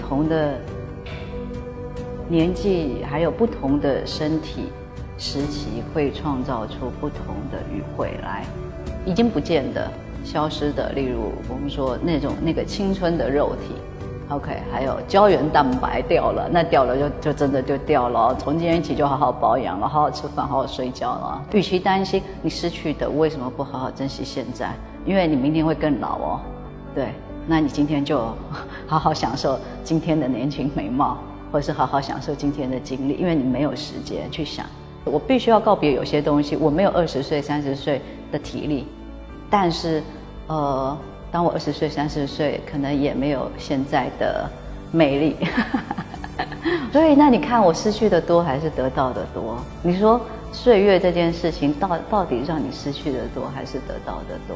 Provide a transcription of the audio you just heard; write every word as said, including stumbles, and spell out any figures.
同的年纪，还有不同的身体时期，会创造出不同的语汇来。已经不见的、消失的，例如我们说那种那个青春的肉体。OK， 还有胶原蛋白掉了，那掉了就就真的就掉了。从今天起就好好保养了，好好吃饭，好好睡觉了。与其担心你失去的，为什么不好好珍惜现在？因为你明天会更老哦。对，那你今天就好好享受今天的年轻美貌，或是好好享受今天的经历，因为你没有时间去想。我必须要告别有些东西，我没有二十岁、三十岁的体力，但是，呃。当我二十岁、三十岁，可能也没有现在的魅力。所以，那你看我失去的多还是得到的多？你说岁月这件事情到到底让你失去的多还是得到的多？